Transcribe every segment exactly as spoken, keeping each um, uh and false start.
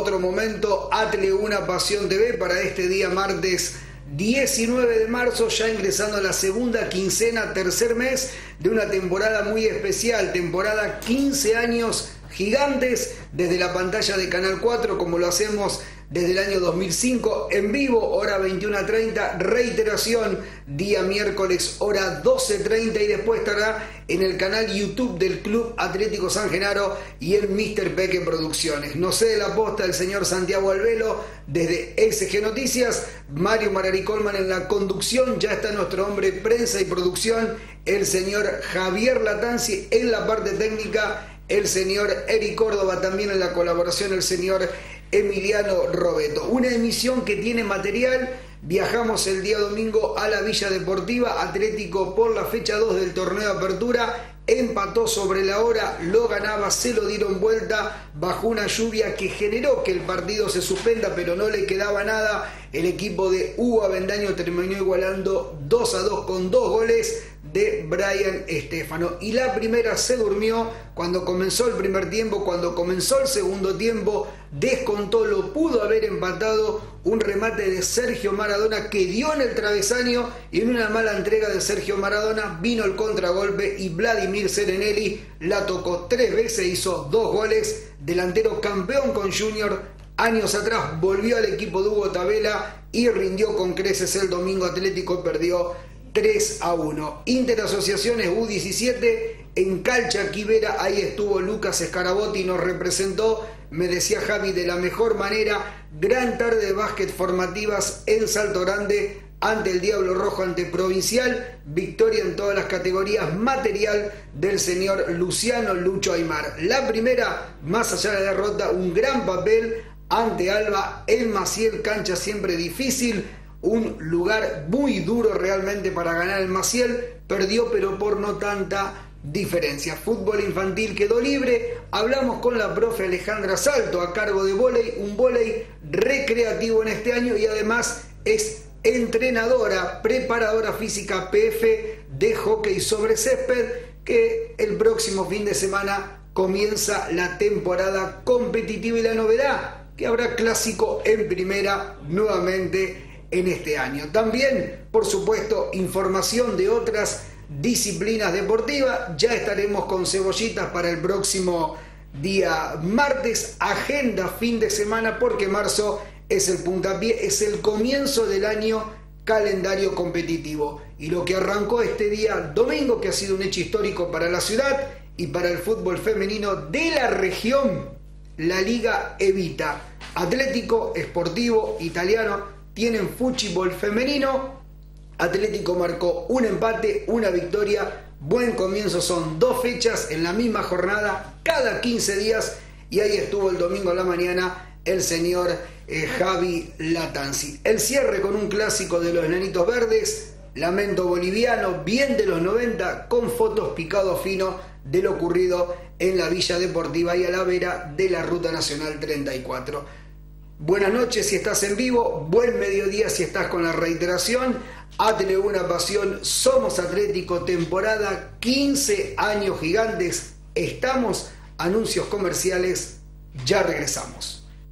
otro momento, Atle Una Pasión T V para este día martes diecinueve de marzo, ya ingresando a la segunda quincena, tercer mes de una temporada muy especial, temporada quince años gigantes, desde la pantalla de Canal cuatro, como lo hacemos desde el año dos mil cinco, en vivo, hora veintiuna treinta, reiteración, día miércoles, hora doce treinta, y después estará en el canal YouTube del Club Atlético San Genaro y el míster Peque Producciones. No sé de la posta el señor Santiago Albelo desde S G Noticias, Mario Marari Colman en la conducción, ya está nuestro hombre prensa y producción, el señor Javier Latanzi en la parte técnica, el señor Eric Córdoba también en la colaboración, el señor Emiliano Robeto. Una emisión que tiene material. Viajamos el día domingo a la Villa Deportiva. Atlético por la fecha dos del torneo de apertura empató sobre la hora, lo ganaba, se lo dieron vuelta bajo una lluvia que generó que el partido se suspenda, pero no le quedaba nada. El equipo de Hugo Avendaño terminó igualando dos a dos con dos goles de Brian Estefano, y la primera se durmió cuando comenzó el primer tiempo. Cuando comenzó el segundo tiempo descontó, lo pudo haber empatado, un remate de Sergio Maradona que dio en el travesaño, y en una mala entrega de Sergio Maradona vino el contragolpe y Vladimir Serenelli la tocó tres veces, hizo dos goles. Delantero campeón con Junior años atrás, volvió al equipo de Hugo Tabela y rindió con creces el domingo. Atlético perdió tres a uno. Interasociaciones U diecisiete en Calchaquivera, ahí estuvo Lucas Scarabotti, nos representó, me decía Javi, de la mejor manera. Gran tarde de básquet formativas en Salto Grande ante el Diablo Rojo, ante Provincial, victoria en todas las categorías, material del señor Luciano Lucho Aymar. La primera, más allá de la derrota, un gran papel ante Alba en Maciel, cancha siempre difícil, un lugar muy duro realmente para ganar el Maciel, perdió pero por no tanta diferencia. Fútbol infantil quedó libre, hablamos con la profe Alejandra Salto a cargo de vóley, un vóley recreativo en este año, y además es entrenadora, preparadora física P F de hockey sobre césped, que el próximo fin de semana comienza la temporada competitiva, y la novedad, que habrá clásico en primera nuevamente en este año. También, por supuesto, información de otras disciplinas deportivas. Ya estaremos con cebollitas para el próximo día martes. Agenda fin de semana, porque marzo es el puntapié, es el comienzo del año calendario competitivo. Y lo que arrancó este día domingo, que ha sido un hecho histórico para la ciudad y para el fútbol femenino de la región, la Liga Evita. Atlético Sportivo Italiano tienen fútbol femenino. Atlético marcó un empate, una victoria. Buen comienzo, son dos fechas en la misma jornada, cada quince días, y ahí estuvo el domingo a la mañana el señor eh, Javi Latanzi. El cierre con un clásico de los Enanitos Verdes, lamento boliviano, bien de los noventa, con fotos picado fino de lo ocurrido en la Villa Deportiva y a la vera de la Ruta Nacional treinta y cuatro. Buenas noches si estás en vivo, buen mediodía si estás con la reiteración. Atle Una Pasión, somos Atlético, temporada quince años gigantes. Estamos, anuncios comerciales, ya regresamos.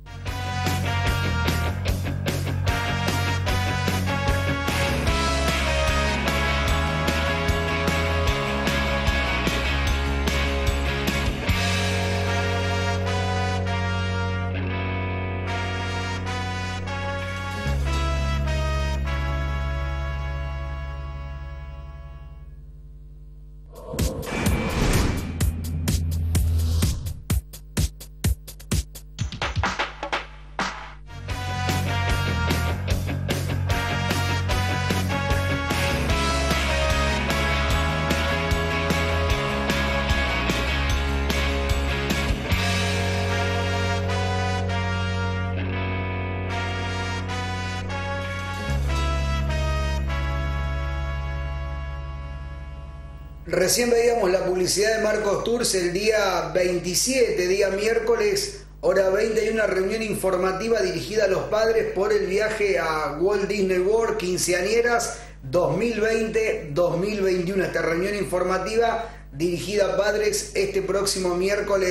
Recién veíamos la publicidad de Marcos Tours el día veintisiete, día miércoles, hora veinte, hay una reunión informativa dirigida a los padres por el viaje a Walt Disney World Quinceañeras dos mil veinte dos mil veintiuno. Esta reunión informativa dirigida a padres este próximo miércoles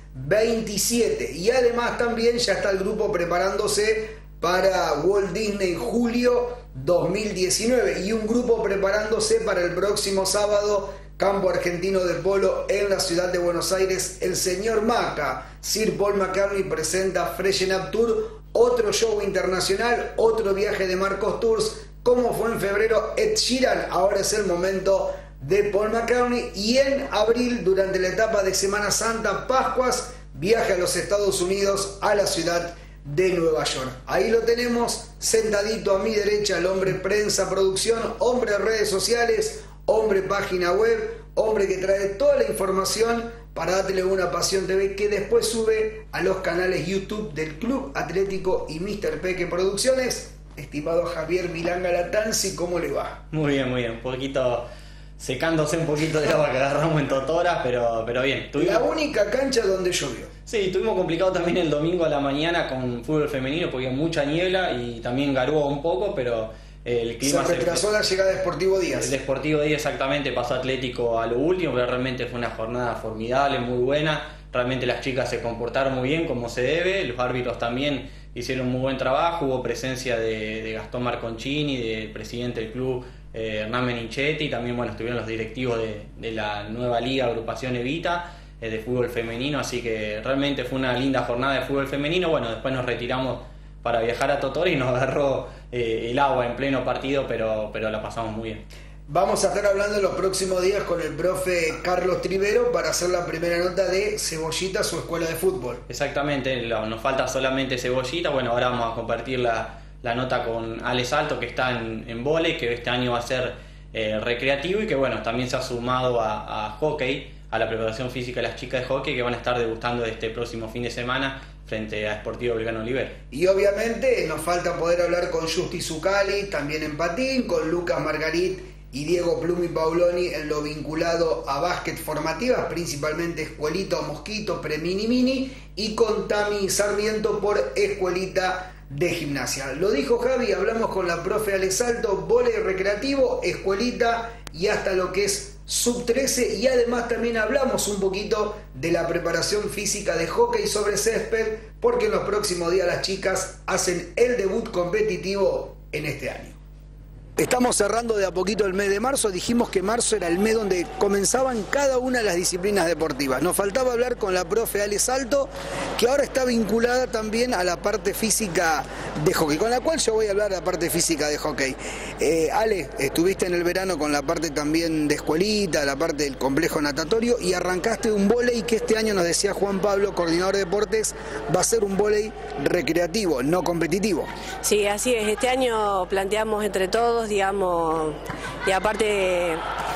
veintisiete. Y además también ya está el grupo preparándose para Walt Disney en julio dos mil diecinueve y un grupo preparándose para el próximo sábado, campo argentino de polo en la ciudad de Buenos Aires, el señor Maca. Sir Paul McCartney presenta Freshen Up Tour, otro show internacional, otro viaje de Marcos Tours. Como fue en febrero Ed Sheeran, ahora es el momento de Paul McCartney. Y en abril, durante la etapa de Semana Santa, Pascuas, viaje a los Estados Unidos, a la ciudad de Nueva York. Ahí lo tenemos, sentadito a mi derecha, el hombre prensa, producción, hombre redes sociales, hombre página web, hombre que trae toda la información para Date Una Pasión T V, que después sube a los canales YouTube del Club Atlético y míster Peque Producciones. Estimado Javier Milán Galatanzi, ¿cómo le va? Muy bien, muy bien, un poquito secándose un poquito de agua que agarramos en Totora, pero, pero bien. Tuvimos... La única cancha donde llovió. Sí, tuvimos complicado también el domingo a la mañana con fútbol femenino porque había mucha niebla y también garuó un poco, pero el clima... Se retrasó se... la llegada de Sportivo Díaz. El de Sportivo Díaz exactamente, pasó Atlético a lo último, pero realmente fue una jornada formidable, muy buena. Realmente las chicas se comportaron muy bien como se debe, los árbitros también hicieron muy buen trabajo, hubo presencia de, de Gastón Marconcini, del presidente del club eh, Hernán Menichetti, también bueno, estuvieron los directivos de, de la nueva liga Agrupación Evita eh, de fútbol femenino, así que realmente fue una linda jornada de fútbol femenino. Bueno, después nos retiramos para viajar a Totora y nos agarró eh, el agua en pleno partido, pero, pero la pasamos muy bien. Vamos a estar hablando en los próximos días con el profe Carlos Trivero para hacer la primera nota de Cebollita, su escuela de fútbol. Exactamente, nos falta solamente Cebollita. Bueno, ahora vamos a compartir la, la nota con Ale Salto, que está en, en vóley, que este año va a ser eh, recreativo y que bueno, también se ha sumado a, a hockey, a la preparación física de las chicas de hockey, que van a estar debutando este próximo fin de semana frente a Sportivo Belgrano Oliver. Y obviamente nos falta poder hablar con Justi Zuccali, también en patín, con Lucas Margarit y Diego Plumi Pauloni en lo vinculado a básquet formativas, principalmente Escuelita o Mosquito, Pre-Mini Mini, y con Tami Sarmiento por Escuelita de Gimnasia. Lo dijo Javi, hablamos con la profe Ale Salto, vóley recreativo, escuelita y hasta lo que es sub trece, y además también hablamos un poquito de la preparación física de hockey sobre césped, porque en los próximos días las chicas hacen el debut competitivo en este año. Estamos cerrando de a poquito el mes de marzo. Dijimos que marzo era el mes donde comenzaban cada una de las disciplinas deportivas. Nos faltaba hablar con la profe Ale Salto, que ahora está vinculada también a la parte física de hockey, con la cual yo voy a hablar de la parte física de hockey. Eh, Ale, estuviste en el verano con la parte también de escuelita, la parte del complejo natatorio, y arrancaste un vóley que este año, nos decía Juan Pablo, coordinador de deportes, va a ser un vóley recreativo, no competitivo. Sí, así es. Este año planteamos entre todos, digamos, y aparte,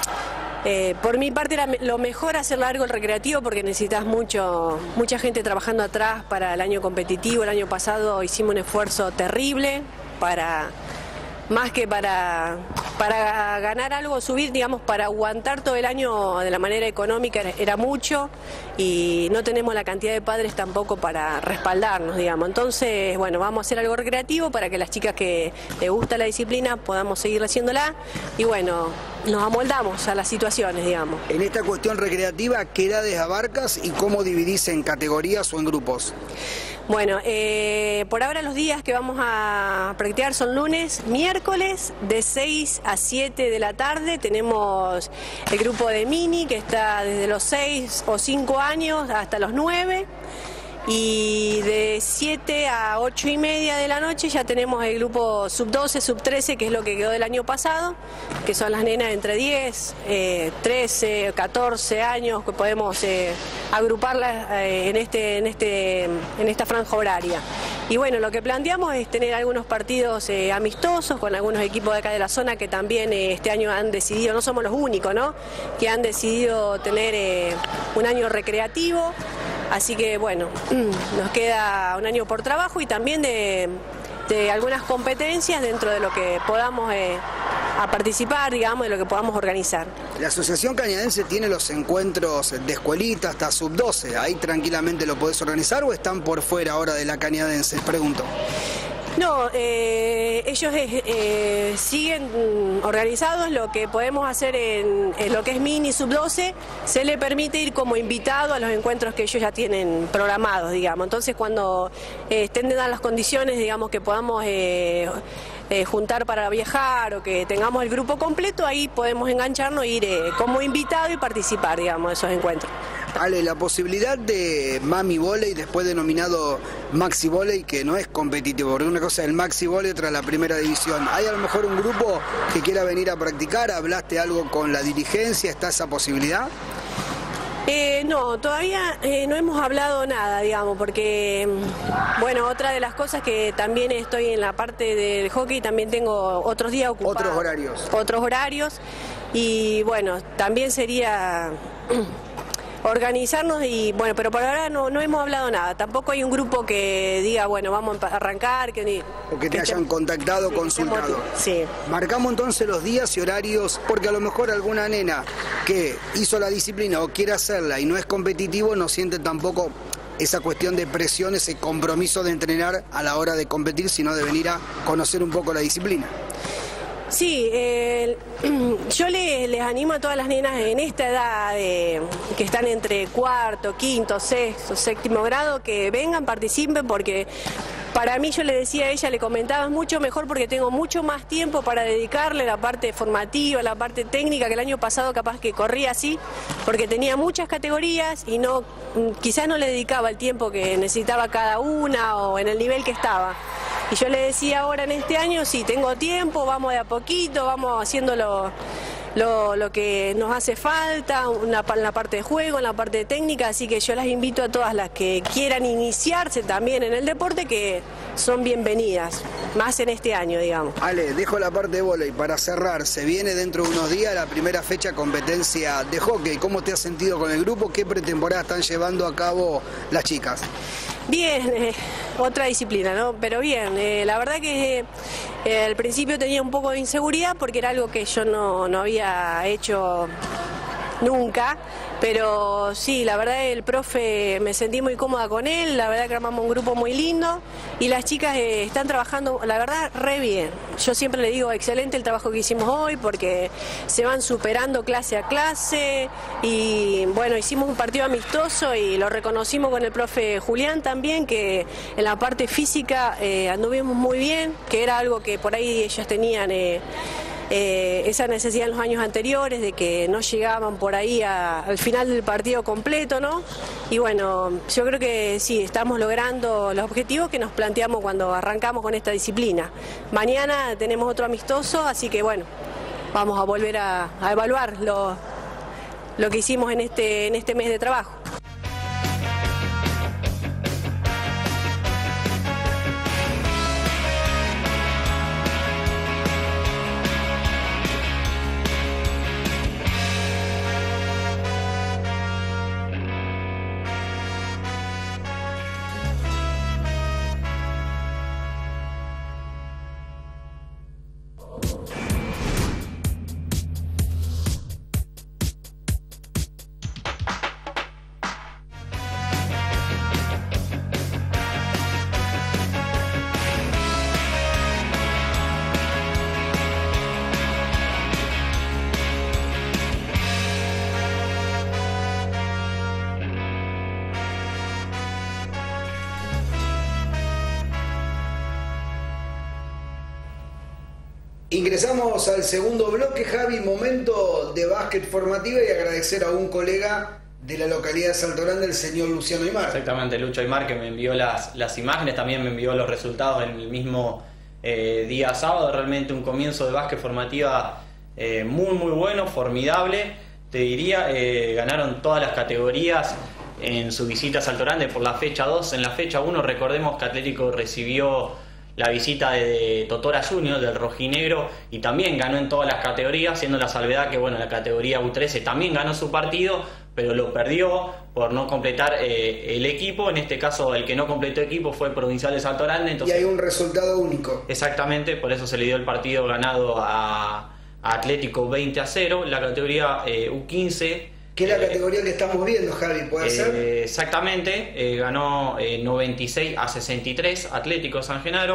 eh, por mi parte era lo mejor hacer largo el recreativo porque necesitas mucho, mucha gente trabajando atrás para el año competitivo. El año pasado hicimos un esfuerzo terrible para, más que para, para ganar algo, subir, digamos, para aguantar todo el año de la manera económica era, era mucho, y no tenemos la cantidad de padres tampoco para respaldarnos, digamos. Entonces, bueno, vamos a hacer algo recreativo para que las chicas que les gusta la disciplina podamos seguir haciéndola, y bueno, nos amoldamos a las situaciones, digamos. En esta cuestión recreativa, ¿qué edades abarcas y cómo dividís en categorías o en grupos? Bueno, eh, por ahora los días que vamos a practicar son lunes, miércoles, de seis a siete de la tarde. Tenemos el grupo de mini, que está desde los seis o cinco años hasta los nueve. Y de siete a ocho y media de la noche ya tenemos el grupo sub doce, sub trece, que es lo que quedó del año pasado, que son las nenas entre diez, eh, trece, catorce años, que podemos eh, agruparlas eh, en, este, en, este, en esta franja horaria. Y bueno, lo que planteamos es tener algunos partidos eh, amistosos con algunos equipos de acá de la zona que también eh, este año han decidido, no somos los únicos, ¿no?, que han decidido tener eh, un año recreativo. Así que bueno, nos queda un año por trabajo y también de, de algunas competencias dentro de lo que podamos eh, a participar, digamos, de lo que podamos organizar. La Asociación Cañadense tiene los encuentros de escuelita hasta sub doce, ¿ahí tranquilamente lo podés organizar o están por fuera ahora de la Cañadense? Pregunto. No, eh, ellos eh, eh, siguen organizados. Lo que podemos hacer en, en lo que es mini sub doce, se le permite ir como invitado a los encuentros que ellos ya tienen programados, digamos. Entonces, cuando eh, estén dadas las condiciones, digamos, que podamos eh, eh, juntar para viajar o que tengamos el grupo completo, ahí podemos engancharnos e ir eh, como invitado y participar, digamos, de esos encuentros. Ale, la posibilidad de Mami Volley, después denominado Maxi Volley, que no es competitivo, porque una cosa es el Maxi Volley, otra la primera división. ¿Hay a lo mejor un grupo que quiera venir a practicar? ¿Hablaste algo con la dirigencia? ¿Está esa posibilidad? Eh, no, todavía eh, no hemos hablado nada, digamos, porque, bueno, otra de las cosas que también estoy en la parte del hockey, también tengo otros días ocupados. Otros horarios. Otros horarios, y bueno, también sería organizarnos y, bueno, pero por ahora no, no hemos hablado nada. Tampoco hay un grupo que diga, bueno, vamos a arrancar. Que, o que te que hayan te, contactado, sí, consultado. Sí. Marcamos entonces los días y horarios, porque a lo mejor alguna nena que hizo la disciplina o quiere hacerla y no es competitivo, no siente tampoco esa cuestión de presión, ese compromiso de entrenar a la hora de competir, sino de venir a conocer un poco la disciplina. Sí, eh, yo les, les animo a todas las nenas en esta edad de, que están entre cuarto, quinto, sexto, séptimo grado, que vengan, participen, porque para mí, yo le decía a ella, le comentaba, es mucho mejor porque tengo mucho más tiempo para dedicarle la parte formativa, la parte técnica, que el año pasado capaz que corría así, porque tenía muchas categorías y no, quizás no le dedicaba el tiempo que necesitaba cada una o en el nivel que estaba. Y yo le decía ahora en este año, sí, tengo tiempo, vamos de a poquito, vamos haciendo lo, lo, lo que nos hace falta, una, en la parte de juego, en la parte de técnica, así que yo las invito a todas las que quieran iniciarse también en el deporte, que son bienvenidas, más en este año, digamos. Ale, dejo la parte de vóley para cerrar. Se viene dentro de unos días la primera fecha competencia de hockey. ¿Cómo te has sentido con el grupo? ¿Qué pretemporada están llevando a cabo las chicas? Bien, eh, otra disciplina, ¿no? Pero bien, eh, la verdad que eh, al principio tenía un poco de inseguridad porque era algo que yo no, no había hecho nunca, pero sí, la verdad el profe, me sentí muy cómoda con él, la verdad que armamos un grupo muy lindo y las chicas eh, están trabajando, la verdad, re bien. Yo siempre le digo, excelente el trabajo que hicimos hoy porque se van superando clase a clase y bueno, hicimos un partido amistoso y lo reconocimos con el profe Julián también, que en la parte física eh, anduvimos muy bien, que era algo que por ahí ellas tenían eh, Eh, esa necesidad en los años anteriores de que no llegaban por ahí a, al final del partido completo, ¿no? Y bueno, yo creo que sí, estamos logrando los objetivos que nos planteamos cuando arrancamos con esta disciplina. Mañana tenemos otro amistoso, así que bueno, vamos a volver a, a evaluar lo, lo que hicimos en este, en este mes de trabajo. Ingresamos al segundo bloque, Javi, momento de básquet formativa y agradecer a un colega de la localidad de Salto Grande, el señor Luciano Aymar. Exactamente, Lucho Aymar, que me envió las, las imágenes, también me envió los resultados en el mismo eh, día sábado. Realmente un comienzo de básquet formativa eh, muy muy bueno, formidable, te diría. Eh, ganaron todas las categorías en su visita a Salto Grande por la fecha dos. En la fecha uno recordemos que Atlético recibió la visita de Totora Junior, del rojinegro, y también ganó en todas las categorías, siendo la salvedad que bueno, la categoría U trece también ganó su partido, pero lo perdió por no completar eh, el equipo. En este caso el que no completó equipo fue Provincial de Salto Grande. Entonces, y hay un resultado único. Exactamente, por eso se le dio el partido ganado a, a Atlético veinte a cero, la categoría eh, U quince. ¿Qué es la categoría que estamos viendo, Javi? ¿Puede eh, ser? Exactamente, eh, ganó eh, noventa y seis a sesenta y tres Atlético San Genaro.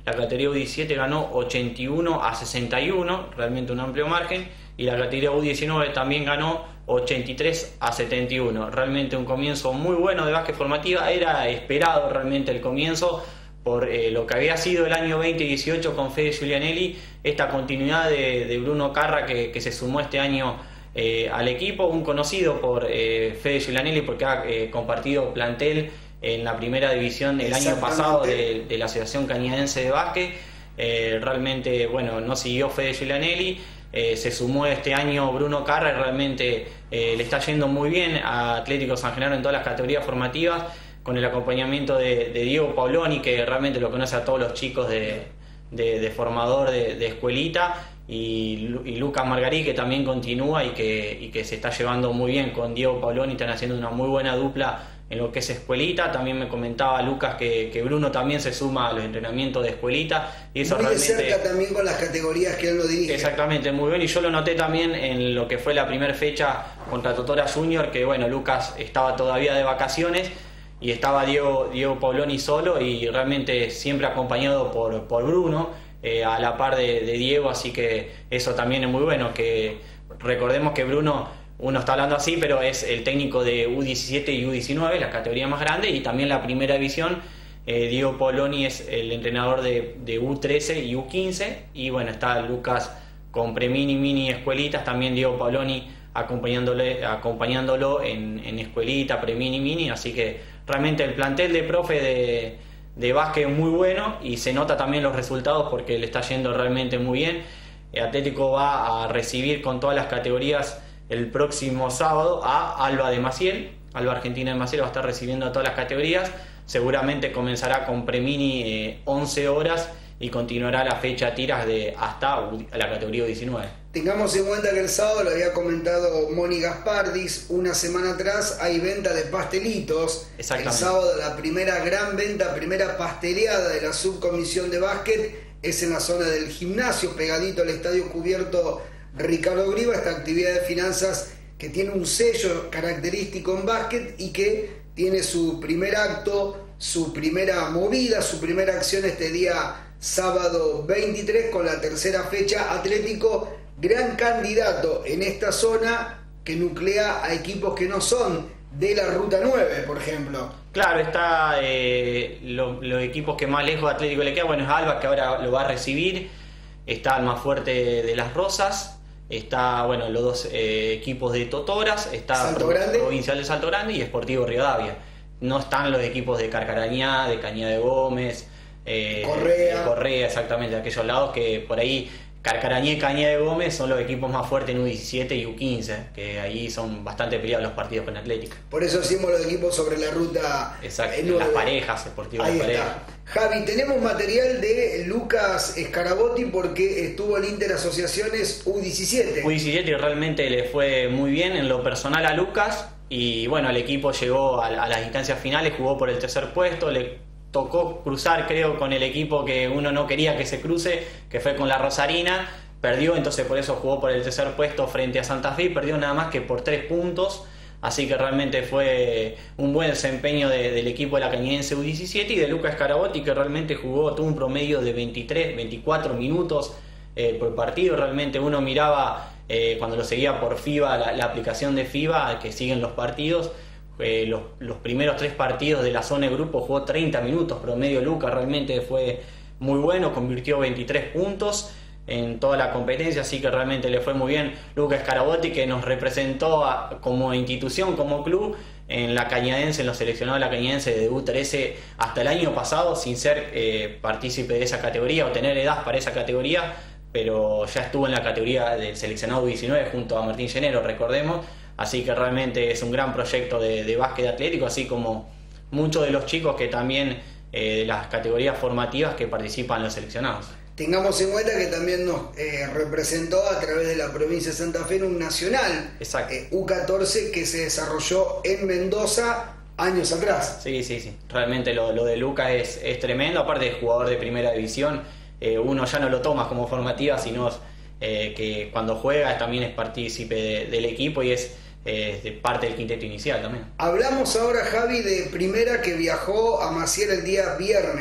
la categoría U diecisiete ganó ochenta y uno a sesenta y uno, realmente un amplio margen, y la categoría U diecinueve también ganó ochenta y tres a setenta y uno. Realmente un comienzo muy bueno de básquet formativa, era esperado realmente el comienzo por eh, lo que había sido el año veinte dieciocho con Fede Giulianelli, esta continuidad de, de Bruno Carra que, que se sumó este año eh, al equipo, un conocido por eh, Fede Giulianelli porque ha eh, compartido plantel en la primera división el año pasado de, de la Asociación Cañadense de Básquet. Eh, realmente, bueno, no siguió Fede Giulianelli, eh, se sumó este año Bruno Carra y realmente eh, le está yendo muy bien a Atlético San Genaro en todas las categorías formativas, con el acompañamiento de, de Diego Paoloni, que realmente lo conoce a todos los chicos de, de, de formador de, de escuelita, y, y Lucas Margarí, que también continúa y que, y que se está llevando muy bien con Diego Paoloni, están haciendo una muy buena dupla en lo que es escuelita. También me comentaba Lucas que, que Bruno también se suma a los entrenamientos de escuelita, y eso muy realmente de cerca también con las categorías que él lo dirige. Exactamente, muy bien, y yo lo noté también en lo que fue la primera fecha contra Totora Junior, que bueno, Lucas estaba todavía de vacaciones y estaba Diego, Diego Paoloni solo, y realmente siempre acompañado por, por Bruno, eh, a la par de, de Diego, así que eso también es muy bueno. Que recordemos que Bruno, uno está hablando así, pero es el técnico de U diecisiete y U diecinueve, la categoría más grande, y también la primera división. eh, Diego Paoloni es el entrenador de, de U trece y U quince, y bueno, está Lucas con Premini, Mini, Escuelitas, también Diego Paoloni acompañándole, acompañándolo en, en Escuelita, Premini, Mini, así que realmente el plantel de profe de, de básquet es muy bueno, y se nota también los resultados porque le está yendo realmente muy bien. El Atlético va a recibir con todas las categorías el próximo sábado a Alba de Maciel. Alba Argentina de Maciel va a estar recibiendo a todas las categorías. Seguramente comenzará con Premini eh, once horas y continuará la fecha tiras de hasta la categoría diecinueve. Tengamos en cuenta que el sábado, lo había comentado Moni Gaspardis, una semana atrás hay venta de pastelitos. El sábado la primera gran venta, primera pasteleada de la subcomisión de básquet es en la zona del gimnasio, pegadito al estadio cubierto Ricardo Griva, esta actividad de finanzas que tiene un sello característico en básquet y que tiene su primer acto, su primera movida, su primera acción este día sábado veintitrés con la tercera fecha. Atlético, gran candidato en esta zona que nuclea a equipos que no son de la Ruta nueve, por ejemplo. Claro, está eh, lo, los equipos que más lejos de Atlético le queda, bueno, es Alba, que ahora lo va a recibir, está el más fuerte de Las Rosas, está, bueno, los dos eh, equipos de Totoras, está Salto Grande, Provincial de Salto Grande y Sportivo Rivadavia. No están los equipos de Carcarañá, de Cañada de Gómez, eh, Correa. de Correa, exactamente, de aquellos lados que por ahí Carcarañá y Cañada de Gómez son los equipos más fuertes en U diecisiete y U quince, que ahí son bastante peleados los partidos con Atlético. Por eso hacemos los equipos sobre la ruta. Exacto, eh, las parejas, Sportivo de pareja. Javi, tenemos material de Lucas Scarabotti porque estuvo en Interasociaciones U diecisiete. U diecisiete y realmente le fue muy bien en lo personal a Lucas, y bueno, el equipo llegó a, a las instancias finales, jugó por el tercer puesto, le tocó cruzar, creo, con el equipo que uno no quería que se cruce, que fue con la Rosarina, perdió, entonces por eso jugó por el tercer puesto frente a Santa Fe, y perdió nada más que por tres puntos, así que realmente fue un buen desempeño de, del equipo de la Cañadense U diecisiete y de Lucas Scarabotti, que realmente jugó, tuvo un promedio de veintitrés, veinticuatro minutos eh, por partido. Realmente uno miraba, eh, cuando lo seguía por FIBA, la, la aplicación de FIBA, que siguen los partidos, Eh, los, los primeros tres partidos de la zona de grupo jugó treinta minutos promedio. Lucas realmente fue muy bueno, convirtió veintitrés puntos en toda la competencia, así que realmente le fue muy bien Lucas Scarabotti, que nos representó a, como institución, como club, en la Cañadense, en los seleccionados de la Cañadense de U trece hasta el año pasado, sin ser eh, partícipe de esa categoría o tener edad para esa categoría, pero ya estuvo en la categoría del seleccionado U diecinueve junto a Martín Llenero, recordemos. Así que realmente es un gran proyecto de, de básquet atlético, así como muchos de los chicos que también eh, de las categorías formativas que participan en los seleccionados. Tengamos en cuenta que también nos eh, representó a través de la provincia de Santa Fe en un nacional, eh, U catorce, que se desarrolló en Mendoza años atrás. Sí, sí, sí. Realmente lo, lo de Lucas es, es tremendo, aparte de jugador de primera división, eh, uno ya no lo toma como formativa, sino eh, que cuando juega también es partícipe de, del equipo y es Eh, de parte del quinteto inicial también. Hablamos ahora, Javi, de primera, que viajó a Maciel el día viernes.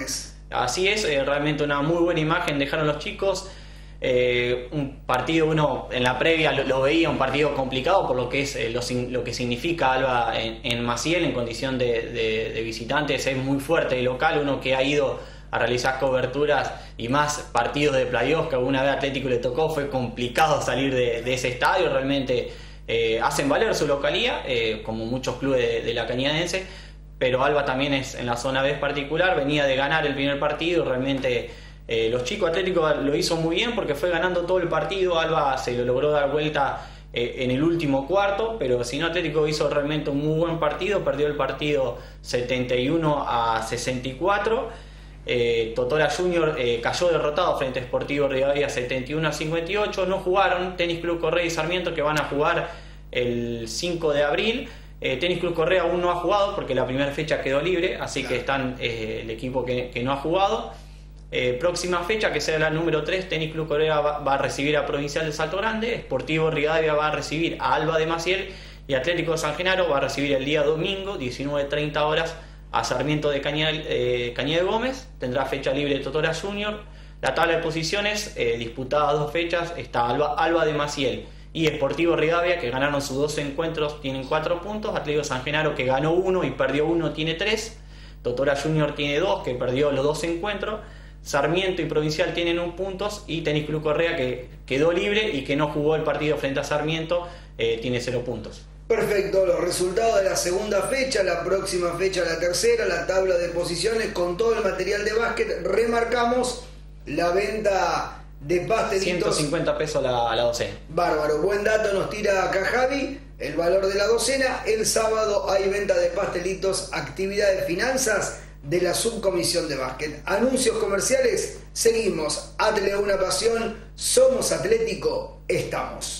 Así es, eh, realmente una muy buena imagen dejaron los chicos. Eh, un partido, uno en la previa lo, lo veía un partido complicado por lo que es eh, lo, lo que significa Alba en, en Maciel en condición de, de, de visitantes. Es muy fuerte el local, uno que ha ido a realizar coberturas y más partidos de playoffs que alguna vez Atlético le tocó, fue complicado salir de, de ese estadio. Realmente eh, hacen valer su localía, eh, como muchos clubes de, de la Cañadense, pero Alba también es en la zona B particular, venía de ganar el primer partido. Realmente eh, los chicos Atléticos lo hizo muy bien porque fue ganando todo el partido. Alba se lo logró dar vuelta eh, en el último cuarto, pero si no, Atlético hizo realmente un muy buen partido, perdió el partido setenta y uno a sesenta y cuatro. Eh, Totora Junior eh, cayó derrotado frente a Sportivo Rivadavia setenta y uno a cincuenta y ocho. No jugaron Tenis Club Correa y Sarmiento, que van a jugar el cinco de abril. Eh, Tenis Club Correa aún no ha jugado porque la primera fecha quedó libre, así que están eh, el equipo que, que no ha jugado. Eh, próxima fecha, que será la número tres, Tenis Club Correa va, va a recibir a Provincial de Salto Grande, Sportivo Rivadavia va a recibir a Alba de Maciel y Atlético de San Genaro va a recibir el día domingo, diecinueve treinta horas, a Sarmiento de Cañada, eh, Cañada de Gómez. Tendrá fecha libre Totora Junior. La tabla de posiciones, eh, disputada dos fechas, está Alba, Alba de Maciel y Sportivo Rivadavia, que ganaron sus dos encuentros, tienen cuatro puntos. Atlético de San Genaro, que ganó uno y perdió uno, tiene tres. Totora Junior tiene dos, que perdió los dos encuentros. Sarmiento y Provincial tienen un puntos, y Tenis Club Correa, que quedó libre y que no jugó el partido frente a Sarmiento, eh, tiene cero puntos. Perfecto, los resultados de la segunda fecha, la próxima fecha la tercera, la tabla de posiciones con todo el material de básquet. Remarcamos la venta de pastelitos. ciento cincuenta pesos la, la docena. Bárbaro, buen dato nos tira acá Javi, el valor de la docena. El sábado hay venta de pastelitos, actividad de finanzas de la subcomisión de básquet. Anuncios comerciales, seguimos. Atle, una pasión, somos Atlético, estamos.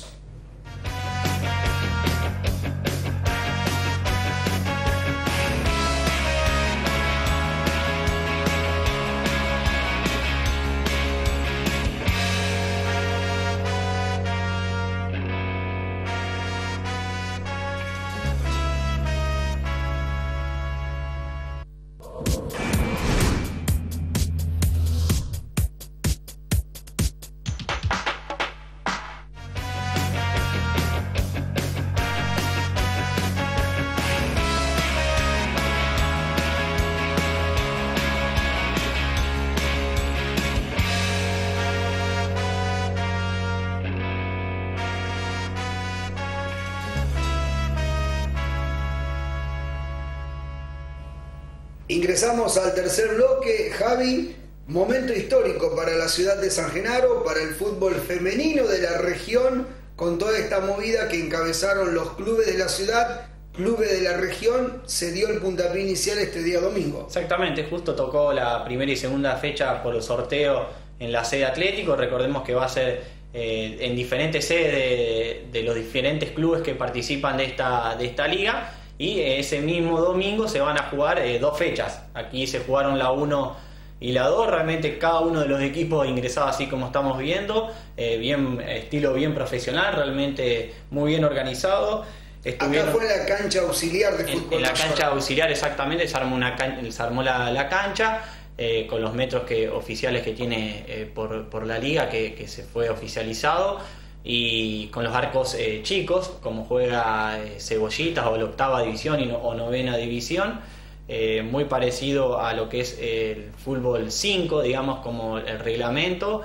Ingresamos al tercer bloque, Javi. Momento histórico para la ciudad de San Genaro, para el fútbol femenino de la región, con toda esta movida que encabezaron los clubes de la ciudad, clubes de la región. Se dio el puntapié inicial este día domingo. Exactamente, justo tocó la primera y segunda fecha por el sorteo en la sede Atlético. Recordemos que va a ser eh, en diferentes sedes de, de los diferentes clubes que participan de esta, de esta liga. Y ese mismo domingo se van a jugar eh, dos fechas. Aquí se jugaron la uno y la dos. Realmente cada uno de los equipos ingresaba así como estamos viendo, eh, bien, estilo bien profesional, realmente muy bien organizado. Estuvieron, acá fue la cancha auxiliar de fútbol. En, en la cancha auxiliar, exactamente, se armó, una can, se armó la, la cancha eh, con los metros que, oficiales que tiene eh, por, por la liga, que, que se fue oficializado. Y con los arcos eh, chicos, como juega eh, Cebollitas o la octava división y no, o novena división, eh, muy parecido a lo que es el fútbol cinco, digamos, como el reglamento.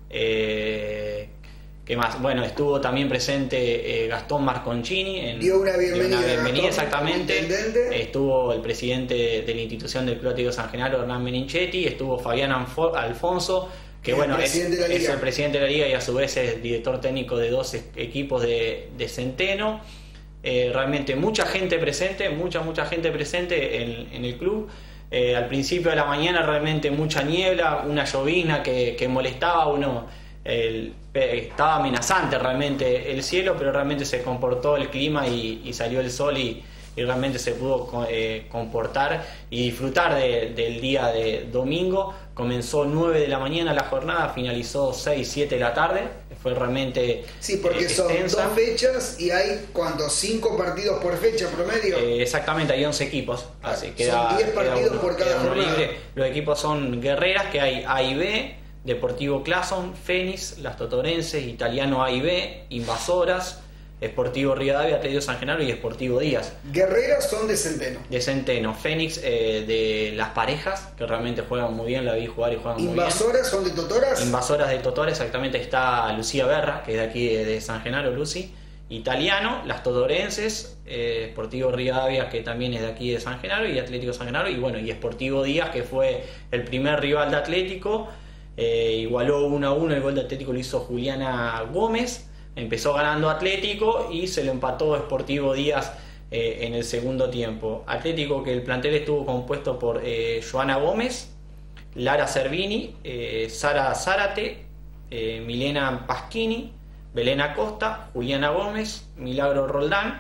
Eh, ¿Qué más? Bueno, estuvo también presente eh, Gastón Marconcini. En, dio una bienvenida, dio una bienvenida Gastón, exactamente. Estuvo el presidente de la institución del Club Atlético San Genaro, Hernán Meninchetti. Estuvo Fabián Anfo, Alfonso, que el bueno, es, es el presidente de la liga y a su vez es director técnico de dos equipos de, de Centeno. Eh, realmente mucha gente presente, mucha, mucha gente presente en, en el club. Eh, al principio de la mañana realmente mucha niebla, una llovizna que, que molestaba, uno el, estaba amenazante realmente el cielo, pero realmente se comportó el clima y, y salió el sol y, y realmente se pudo eh, comportar y disfrutar de, del día de domingo. Comenzó nueve de la mañana la jornada, finalizó seis, siete de la tarde, fue realmente Sí, porque eh, son extensa. dos fechas y hay, ¿cuántos? ¿Cinco partidos por fecha promedio? Eh, exactamente, hay once equipos, así Son queda, diez queda partidos uno- por cada queda uno jornada. libre. Los equipos son Guerreras, que hay A y B, Deportivo Clason, Fénix, Las Totorenses, Italiano A y B, Invasoras, Sportivo Rivadavia, Atlético San Genaro y Sportivo Díaz. Guerreras son de Centeno. De Centeno, Fénix eh, de Las Parejas, que realmente juegan muy bien, la vi jugar y juegan muy bien. Invasoras son de Totoras. Invasoras de Totora, exactamente, está Lucía Berra, que es de aquí de, de San Genaro, Lucy. Italiano, Las Totorenses, eh, Sportivo Rivadavia, que también es de aquí de San Genaro, y Atlético San Genaro, y bueno, y Sportivo Díaz, que fue el primer rival de Atlético, eh, igualó uno a uno, el gol de Atlético lo hizo Juliana Gómez, empezó ganando Atlético y se lo empató Sportivo Díaz eh, en el segundo tiempo. Atlético, que el plantel estuvo compuesto por eh, Joana Gómez, Lara Cervini, eh, Sara Zárate, eh, Milena Paschini, Belén Acosta, Juliana Gómez, Milagro Roldán,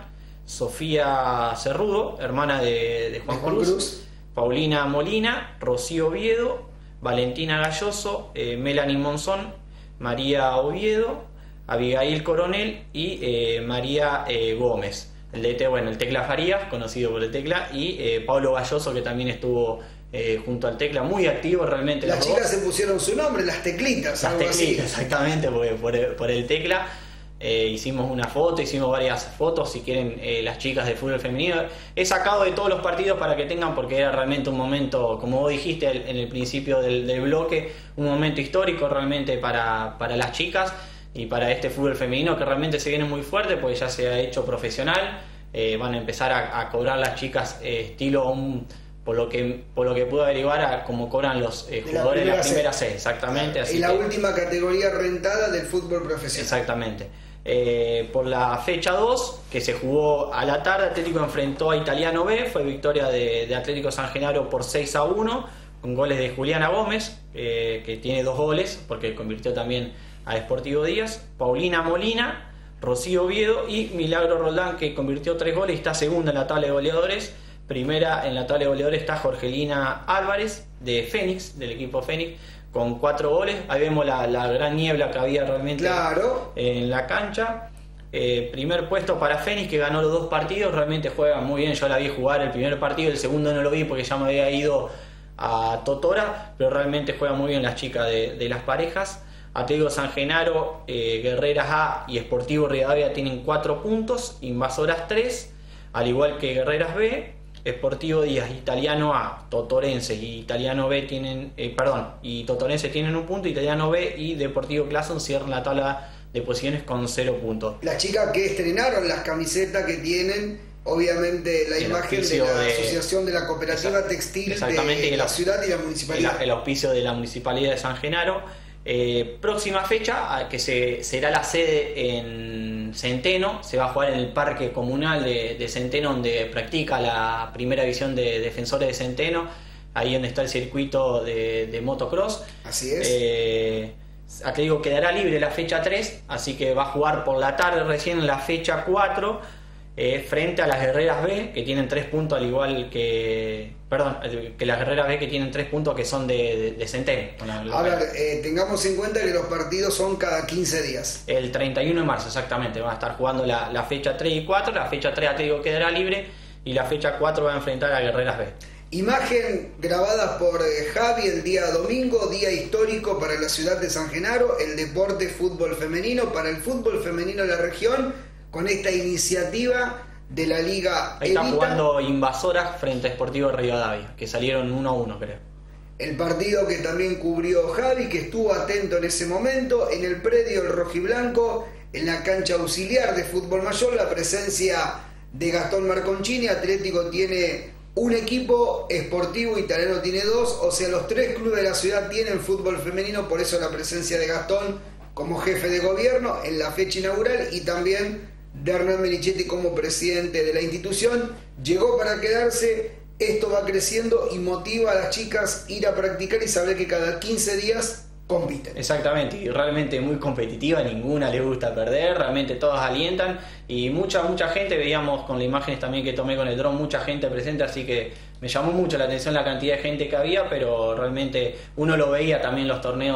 Sofía Cerrudo, hermana de, de Juan, De Juan Cruz, Cruz. Paulina Molina, Rocío Oviedo, Valentina Galloso, eh, Melanie Monzón, María Oviedo, Abigail Coronel y eh, María eh, Gómez. El D T, bueno, el Tecla Farías, conocido por el Tecla, y eh, Pablo Galloso, que también estuvo eh, junto al Tecla, muy activo realmente. Las los chicas dos. se pusieron su nombre, las teclitas, Las algo teclitas, así. exactamente, porque por el, por el Tecla eh, hicimos una foto, hicimos varias fotos, si quieren, eh, las chicas de fútbol femenino. He sacado de todos los partidos para que tengan, porque era realmente un momento, como vos dijiste en el principio del, del bloque, un momento histórico realmente para, para las chicas y para este fútbol femenino, que realmente se viene muy fuerte, porque ya se ha hecho profesional. Eh, van a empezar a, a cobrar las chicas eh, estilo un, por lo que por lo que pude averiguar, a como cobran los eh, De la jugadores de la primera primera C. C, exactamente. Así Y la que- última categoría rentada del fútbol profesional. exactamente. Eh, por la fecha dos, que se jugó a la tarde, Atlético enfrentó a Italiano B, fue victoria de, de Atlético San Genaro por seis a uno, con goles de Juliana Gómez, eh, que tiene dos goles, porque convirtió también a Sportivo Díaz, Paulina Molina, Rocío Oviedo y Milagro Roldán, que convirtió tres goles y está segunda en la tabla de goleadores. Primera en la tabla de goleadores está Jorgelina Álvarez, de Fénix, del equipo Fénix, con cuatro goles. Ahí vemos la, la gran niebla que había realmente Claro. en la cancha. Eh, primer puesto para Fénix, que ganó los dos partidos, realmente juega muy bien. Yo la vi jugar el primer partido, el segundo no lo vi porque ya me había ido a Totora, pero realmente juega muy bien las chicas de, de las parejas. Atlético San Genaro, eh, Guerreras A y Sportivo Rivadavia tienen cuatro puntos, Invasoras tres, al igual que Guerreras B. Sportivo Díaz, Italiano A, Totorense y Italiano B tienen, eh, perdón, y Totorense tienen un punto, Italiano B y Deportivo Clason cierran la tabla de posiciones con cero puntos. Las chicas que estrenaron las camisetas que tienen, obviamente, la El imagen de auspicio la de- Asociación de la Cooperativa Exact- Textil exactamente, de y el la au- ciudad y la El, municipalidad. el auspicio de la Municipalidad de San Genaro. Eh, próxima fecha, a- que se, será la sede en Centeno, se va a jugar en el Parque Comunal de, de Centeno, donde practica la primera división de Defensores de Centeno, ahí donde está el circuito de, de motocross. Así es. Eh, Atlético quedará libre la fecha tres, así que va a jugar por la tarde recién en la fecha cuatro, eh, frente a las Guerreras B, que tienen tres puntos al igual que... Perdón, que las Guerreras B que tienen tres puntos que son de, de, de Centeno. Con la- A ver, eh, tengamos en cuenta que los partidos son cada quince días. El treinta y uno de marzo, exactamente, van a estar jugando la, la fecha tres y cuatro, la fecha tres Atlético quedará libre y la fecha cuatro va a enfrentar a Guerreras B. Imagen grabada por eh, Javi el día domingo, día histórico para la ciudad de San Genaro, el deporte fútbol femenino, para el fútbol femenino de la región, con esta iniciativa de la Liga Ahí está Evita. jugando Invasoras frente a Sportivo Rivadavia, que salieron uno a uno, creo. El partido que también cubrió Javi, que estuvo atento en ese momento, en el predio El Rojiblanco, en la cancha auxiliar de fútbol mayor, la presencia de Gastón Marconcini. Atlético tiene un equipo, Sportivo Italiano tiene dos, o sea, los tres clubes de la ciudad tienen fútbol femenino, por eso la presencia de Gastón como jefe de gobierno en la fecha inaugural y también de Hernán Menichetti como presidente de la institución. Llegó para quedarse, esto va creciendo y motiva a las chicas ir a practicar y saber que cada quince días compiten. Exactamente, y realmente muy competitiva, ninguna le gusta perder, realmente todas alientan y mucha, mucha gente, veíamos con las imágenes también que tomé con el dron, mucha gente presente, así que me llamó mucho la atención la cantidad de gente que había, pero realmente uno lo veía también en los torneos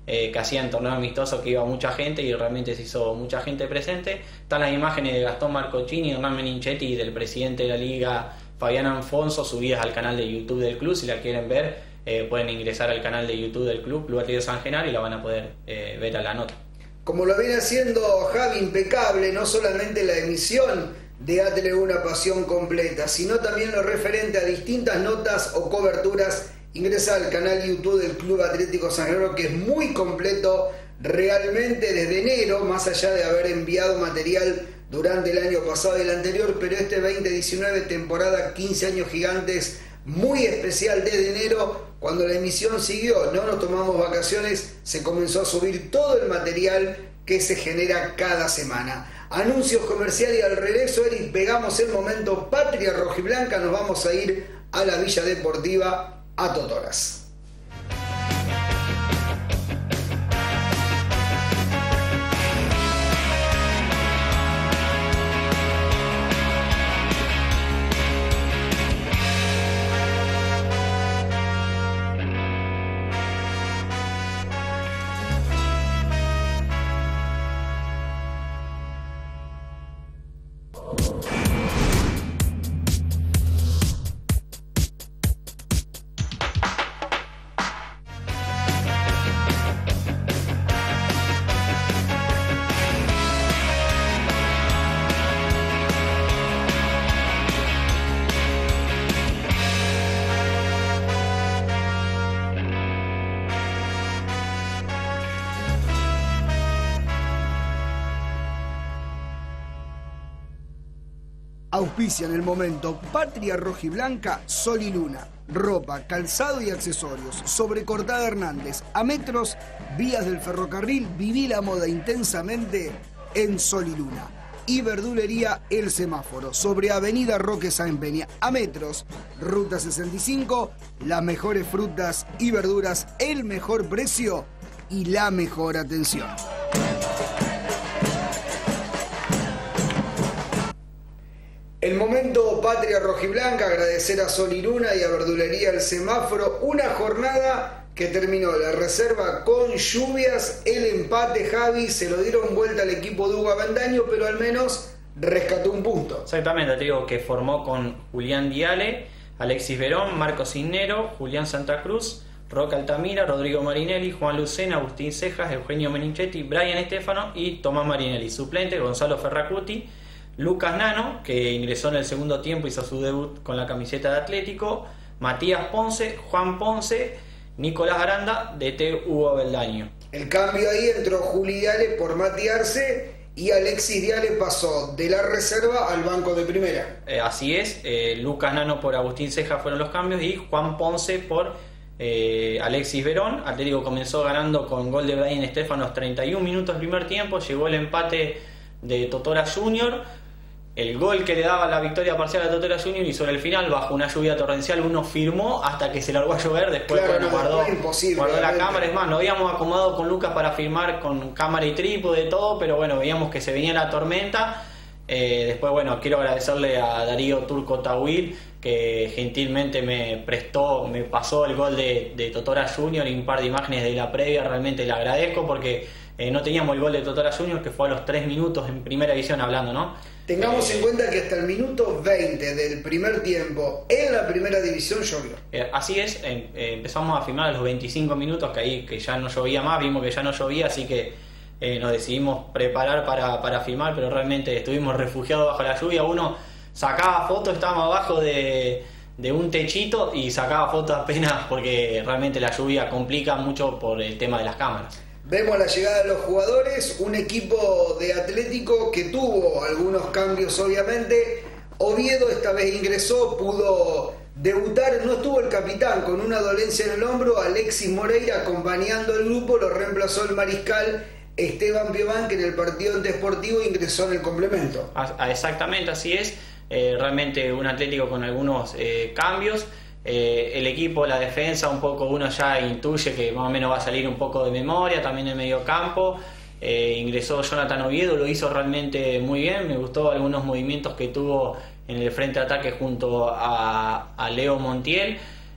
eh, que hacían torneo amistoso, que iba mucha gente y realmente se hizo mucha gente presente. Están las imágenes de Gastón Marcochini, Hernán Meninchetti y del presidente de la liga, Fabián Alfonso, subidas al canal de YouTube del club. Si la quieren ver, eh, pueden ingresar al canal de YouTube del club, Club Atlético San Genaro, y la van a poder eh, ver a la nota. Como lo viene haciendo Javi, impecable, no solamente la emisión de A T L Una Pasión Completa, sino también lo referente a distintas notas o coberturas. Ingresa al canal YouTube del Club Atlético San Genaro, que es muy completo realmente desde enero, más allá de haber enviado material durante el año pasado y el anterior, pero este veinte diecinueve, temporada quince años gigantes, muy especial desde enero, cuando la emisión siguió, no nos tomamos vacaciones, se comenzó a subir todo el material que se genera cada semana. Anuncios comerciales y al regreso, Eric, pegamos el momento Patria Rojiblanca, nos vamos a ir a la Villa Deportiva, a Totoras. Auspicia en el momento Patria Rojiblanca, Sol y Luna. Ropa, calzado y accesorios. Sobrecortada Hernández. A metros, vías del ferrocarril. Viví la moda intensamente en Sol y Luna. Y verdulería El Semáforo. Sobre Avenida Roque Sáenz Peña. A metros, Ruta sesenta y cinco. Las mejores frutas y verduras. El mejor precio y la mejor atención. El momento Patria Rojiblanca, agradecer a Sol y Luna y a Verdulería El Semáforo. Una jornada que terminó la reserva con lluvias, el empate, Javi, se lo dieron vuelta al equipo de Hugo Avendaño, pero al menos rescató un punto. Exactamente, te digo que formó con Julián Diale, Alexis Verón, Marcos Cisnero, Julián Santa Cruz, Roque Altamira, Rodrigo Marinelli, Juan Lucena, Agustín Cejas, Eugenio Meninchetti, Brian Estefano y Tomás Marinelli. Suplente, Gonzalo Ferracuti, Lucas Nano, que ingresó en el segundo tiempo, hizo su debut con la camiseta de Atlético, Matías Ponce, Juan Ponce, Nicolás Aranda, D T Hugo Avendaño. El cambio ahí entró Juli Diale por Mati Arce y Alexis Diale pasó de la reserva al banco de primera. Eh, así es, eh, Lucas Nano por Agustín Ceja fueron los cambios y Juan Ponce por eh, Alexis Verón. Atlético comenzó ganando con gol de Brian Estefano a los treinta y un minutos del primer tiempo, llegó el empate de Totora Junior. El gol que le daba la victoria parcial a Totora Junior, y sobre el final, bajo una lluvia torrencial, uno firmó hasta que se largó a llover. Después, claro, bueno, no, guardó, guardó la cámara. Es más, nos habíamos acomodado con Lucas para firmar con cámara y trípode, todo, pero bueno, veíamos que se venía la tormenta. Eh, después, bueno, quiero agradecerle a Darío Turco Tawil, que gentilmente me prestó, me pasó el gol de, de Totora Junior y un par de imágenes de la previa. Realmente le agradezco porque eh, no teníamos el gol de Totora Junior, que fue a los tres minutos en primera división hablando, ¿no? Tengamos eh, en cuenta que hasta el minuto veinte del primer tiempo en la primera división llovió. Eh, así es, eh, eh, empezamos a filmar a los veinticinco minutos, que ahí que ya no llovía más, vimos que ya no llovía, así que eh, nos decidimos preparar para, para filmar, pero realmente estuvimos refugiados bajo la lluvia. Uno sacaba fotos, estábamos abajo de, de un techito y sacaba fotos apenas porque realmente la lluvia complica mucho por el tema de las cámaras. Vemos la llegada de los jugadores, un equipo de Atlético que tuvo algunos cambios obviamente. Oviedo esta vez ingresó, pudo debutar, no estuvo el capitán con una dolencia en el hombro, Alexis Moreira acompañando al grupo, lo reemplazó el mariscal Esteban Piován, que en el partido ante Sportivo ingresó en el complemento. Exactamente, así es, eh, realmente un Atlético con algunos eh, cambios. Eh, el equipo, la defensa, un poco uno ya intuye que más o menos va a salir un poco de memoria, también en medio campo. Eh, ingresó Jonathan Oviedo, lo hizo realmente muy bien, me gustó algunos movimientos que tuvo en el frente de ataque junto a, a Leo Montiel.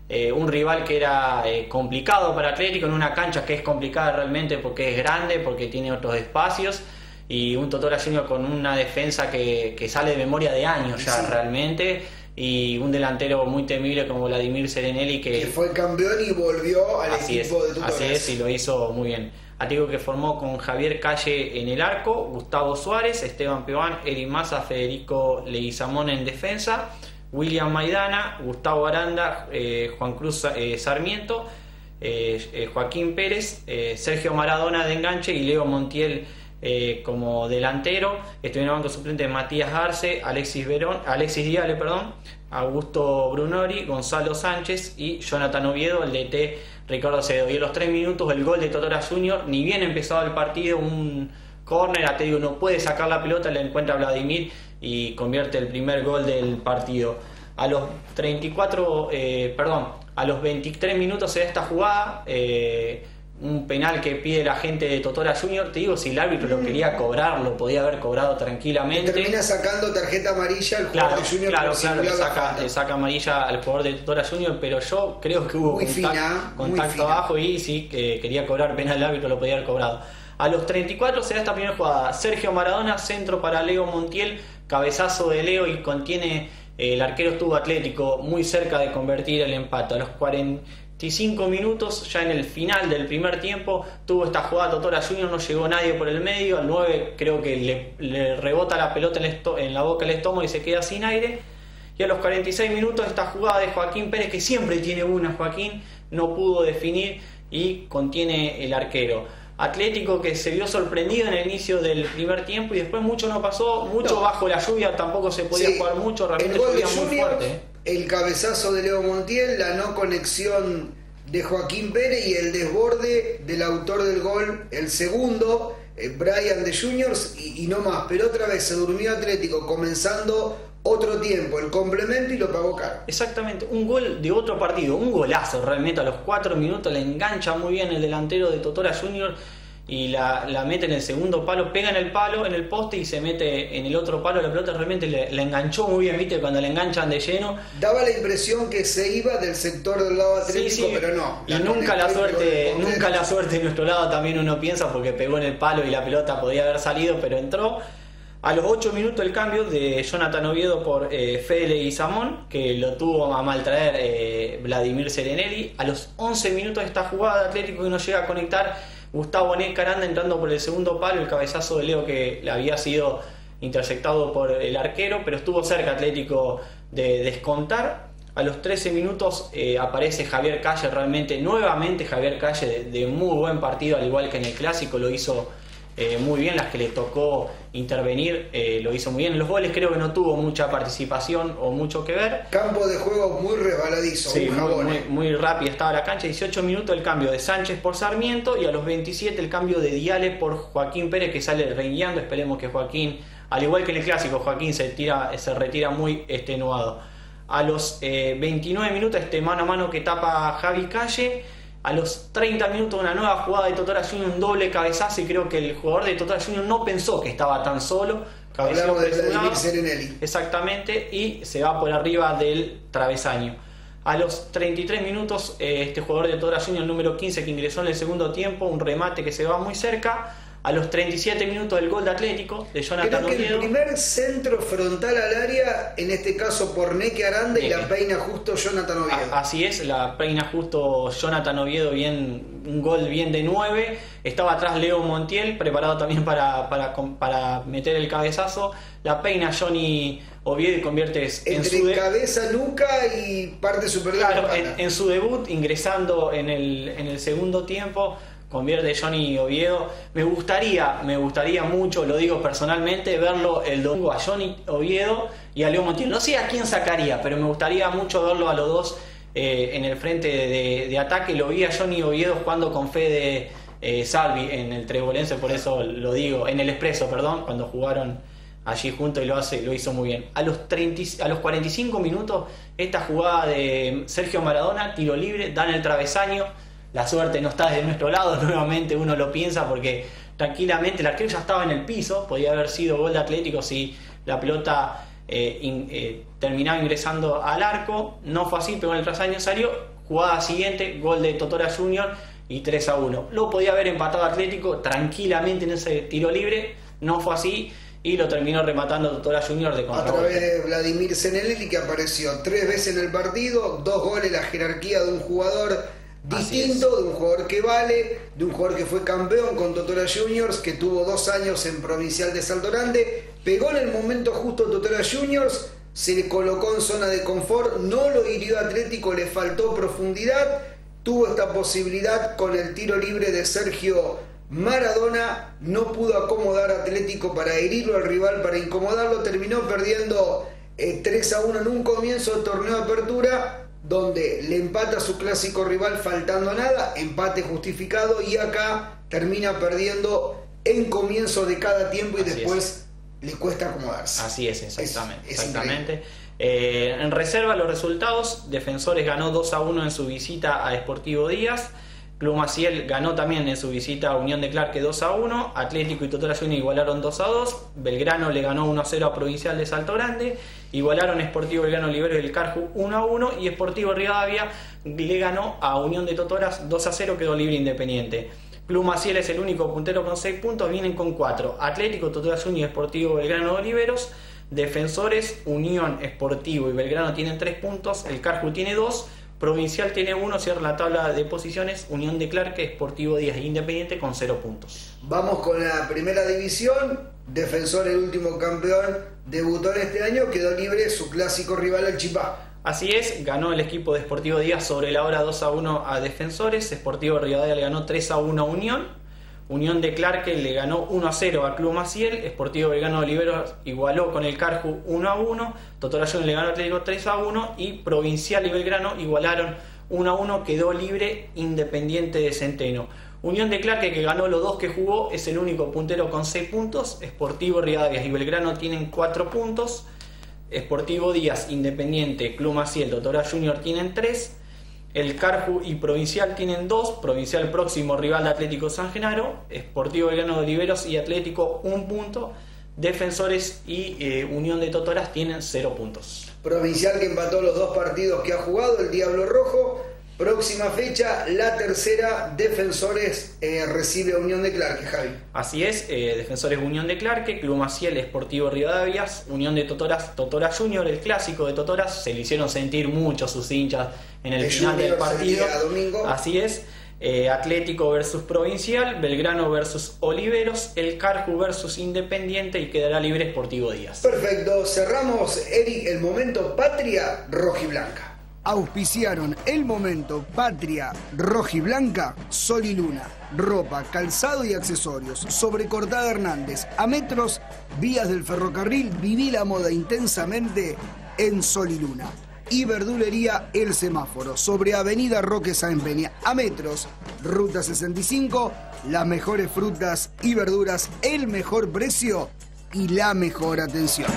eh, un rival que era eh, complicado para Atlético, en una cancha que es complicada realmente porque es grande, porque tiene otros espacios, y un Totora Junior con una defensa que, que sale de memoria de años ya, sí, realmente, y un delantero muy temible como Vladimir Serenelli que, que fue campeón y volvió al así equipo es, de Así es, y lo hizo muy bien. Atlético que formó con Javier Calle en el arco, Gustavo Suárez, Esteban Peón, Eri Massa, Federico Leguizamón en defensa, William Maidana, Gustavo Aranda, eh, Juan Cruz eh, Sarmiento, eh, eh, Joaquín Pérez, eh, Sergio Maradona de enganche y Leo Montiel eh, como delantero. Estuvieron en el banco suplente Matías Arce, Alexis Verón, Alexis Diale, perdón, Augusto Brunori, Gonzalo Sánchez y Jonathan Oviedo, el D T Ricardo Acevedo. Y en los tres minutos el gol de Totora Junior, ni bien empezado el partido, un córner, Atlético no puede sacar la pelota, le encuentra a Vladimir y convierte el primer gol del partido. A los treinta y cuatro, eh, perdón, a los veintitrés minutos se da esta jugada, eh, un penal que pide la gente de Totora Junior. Te digo, si el árbitro lo quería cobrar, lo podía haber cobrado tranquilamente. Termina sacando tarjeta amarilla al jugador claro, de Junior. Claro, claro, le saca, le saca amarilla al jugador de Totora Junior, pero yo creo que hubo muy contacto, fina, contacto muy abajo fina. Y sí, que quería cobrar penal, el árbitro lo podía haber cobrado. A los treinta y cuatro se da esta primera jugada. Sergio Maradona, centro para Leo Montiel, cabezazo de Leo y contiene, eh, el arquero estuvo Atlético muy cerca de convertir el empate. A los cuarenta y cinco minutos, ya en el final del primer tiempo, tuvo esta jugada Totora Junior, no llegó nadie por el medio, al nueve creo que le, le rebota la pelota en, esto, en la boca del estómago y se queda sin aire. Y a los cuarenta y seis minutos esta jugada de Joaquín Pérez, que siempre tiene una, Joaquín, no pudo definir y contiene el arquero. Atlético que se vio sorprendido en el inicio del primer tiempo y después mucho no pasó, mucho no. Bajo la lluvia, tampoco se podía sí. jugar mucho, realmente el gol de muy Junior, fuerte. El cabezazo de Leo Montiel, la no conexión de Joaquín Pérez y el desborde del autor del gol, el segundo, eh, Brian de Juniors, y, y no más. Pero otra vez se durmió Atlético comenzando otro tiempo, el complemento, y lo pagó caro. Exactamente, un gol de otro partido, un golazo realmente. A los cuatro minutos le engancha muy bien el delantero de Totora Junior y la, la mete en el segundo palo, pega en el palo, en el poste y se mete en el otro palo. La pelota realmente le, le enganchó muy bien, viste, cuando le enganchan de lleno. Daba la impresión que se iba del sector del lado atlético, sí, sí. pero no. Y nunca la suerte, nunca la suerte de nuestro lado, también uno piensa, porque pegó en el palo y la pelota podía haber salido, pero entró. A los ocho minutos el cambio de Jonathan Oviedo por eh, Fede Leguizamón, que lo tuvo a maltraer eh, Vladimir Serenelli. A los once minutos de esta jugada de Atlético que no llega a conectar, Gustavo Caranda entrando por el segundo palo, el cabezazo de Leo que le había sido interceptado por el arquero, pero estuvo cerca Atlético de descontar. A los trece minutos eh, aparece Javier Calle, realmente nuevamente Javier Calle de, de muy buen partido, al igual que en el Clásico lo hizo Eh, muy bien, las que le tocó intervenir eh, lo hizo muy bien. En los goles creo que no tuvo mucha participación o mucho que ver. Campo de juego muy resbaladizo, sí, muy, muy, muy rápido estaba la cancha. dieciocho minutos el cambio de Sánchez por Sarmiento y a los veintisiete el cambio de Diale por Joaquín Pérez, que sale rengueando. Esperemos que Joaquín, al igual que en el Clásico, Joaquín se, tira, se retira muy extenuado. A los eh, veintinueve minutos este mano a mano que tapa Javi Calle. A los treinta minutos una nueva jugada de Totora Junior, un doble cabezazo, y creo que el jugador de Totora Junior no pensó que estaba tan solo. Hablamos de Vladimir Serenelli. Exactamente, y se va por arriba del travesaño. A los treinta y tres minutos eh, este jugador de Totora Junior, el número quince, que ingresó en el segundo tiempo, un remate que se va muy cerca. A los treinta y siete minutos el gol de Atlético de Jonathan Oviedo. Oviedo. El primer centro frontal al área, en este caso por Neque Aranda, Neque. Y la peina justo Jonathan Oviedo. A, así es, la peina justo Jonathan Oviedo, bien, un gol bien de nueve. Estaba atrás Leo Montiel, preparado también para, para, para meter el cabezazo. La peina Johnny Oviedo y convierte Entre en su de... cabeza, nuca y parte superior. Claro, en, en su debut, ingresando en el, en el segundo tiempo. Convierte Johnny Oviedo. Me gustaría, me gustaría mucho, lo digo personalmente, verlo el domingo a Johnny Oviedo y a Leo Montiel. No sé a quién sacaría, pero me gustaría mucho verlo a los dos eh, en el frente de, de, de ataque. Lo vi a Johnny Oviedo jugando con Fede eh, Salvi en el Trebolense, por eso lo digo, en el Expreso, perdón, cuando jugaron allí juntos, y lo hace, lo hizo muy bien. A los, treinta, a los cuarenta y cinco minutos, esta jugada de Sergio Maradona, tiro libre, dan el travesaño. La suerte no está de nuestro lado, nuevamente uno lo piensa, porque tranquilamente el arquero ya estaba en el piso, podía haber sido gol de Atlético si la pelota eh, in, eh, terminaba ingresando al arco. No fue así, pero en el travesaño salió. Jugada siguiente, gol de Totora Junior y tres a uno. Lo podía haber empatado Atlético tranquilamente en ese tiro libre, no fue así y lo terminó rematando Totora Junior de contragolpe. A través de Vladimir Senelli, que apareció tres veces en el partido, dos goles, la jerarquía de un jugador distinto, de un jugador que vale, de un jugador que fue campeón con Totora Juniors, que tuvo dos años en Provincial de Salto Grande, pegó en el momento justo Totora Juniors, se le colocó en zona de confort, no lo hirió Atlético, le faltó profundidad, tuvo esta posibilidad con el tiro libre de Sergio Maradona, no pudo acomodar a Atlético para herirlo al rival, para incomodarlo, terminó perdiendo eh, tres a uno en un comienzo del torneo de apertura, donde le empata a su clásico rival faltando nada, empate justificado, y acá termina perdiendo en comienzo de cada tiempo y Así después es. le cuesta acomodarse. Así es, exactamente. Es, es exactamente. Eh, en reserva los resultados: Defensores ganó dos a uno en su visita a Sportivo Díaz, Club Maciel ganó también en su visita a Unión de Clarke dos a uno, Atlético y Totora Junior igualaron dos a dos, Belgrano le ganó uno a cero a Provincial de Salto Grande, igualaron Sportivo Belgrano Libero y el Carju uno a uno, y Sportivo Rivadavia le ganó a Unión de Totoras dos a cero, quedó libre Independiente. Club Maciel es el único puntero con seis puntos, vienen con cuatro. Atlético, Totora Junior y Sportivo Belgrano Oliveros. Defensores, Unión, Sportivo y Belgrano tienen tres puntos, el Carju tiene dos, Provincial tiene uno, cierra la tabla de posiciones, Unión de Clarke, Sportivo Díaz e Independiente con cero puntos. Vamos con la primera división. Defensor, el último campeón, debutó en este año, quedó libre su clásico rival, el Chipá. Así es, ganó el equipo de Sportivo Díaz sobre la hora dos a uno a Defensores, Sportivo Rivadavia le ganó tres a uno a Unión, Unión de Clarke le ganó uno a cero a Club Maciel, Sportivo Belgrano Oliveros igualó con el Carju uno a uno, Totora Junior le ganó a Atlético tres a uno y Provincial y Belgrano igualaron uno a uno, quedó libre Independiente de Centeno. Unión de Clarke, que ganó los dos que jugó, es el único puntero con seis puntos, Sportivo Rivadavia y Belgrano tienen cuatro puntos, Sportivo Díaz, Independiente, Club Maciel, Totora Junior tienen tres, el Carju y Provincial tienen dos, Provincial próximo rival de Atlético San Genaro, Sportivo Belgrano de Oliveros y Atlético un punto, Defensores y eh, Unión de Totoras tienen cero puntos. Provincial, que empató los dos partidos que ha jugado, el Diablo Rojo. Próxima fecha, la tercera, Defensores eh, recibe a Unión de Clarke, Javi. Así es, eh, Defensores Unión de Clarke, Club Maciel, Sportivo Rivadavia, Unión de Totoras, Totora Junior, el clásico de Totoras, se le hicieron sentir mucho sus hinchas en el, el final del partido. Domingo. Así es, eh, Atlético versus Provincial, Belgrano versus Oliveros, el Carju versus Independiente y quedará libre Sportivo Díaz. Perfecto, cerramos, Eric, el momento Patria Rojiblanca. Auspiciaron el momento Patria Rojiblanca, Sol y Luna, ropa, calzado y accesorios, Sobrecortada Hernández, a metros, vías del ferrocarril, viví la moda intensamente en Sol y Luna. Y verdulería El Semáforo, sobre Avenida Roque Sáenz Peña, a metros, Ruta sesenta y cinco, las mejores frutas y verduras, el mejor precio y la mejor atención.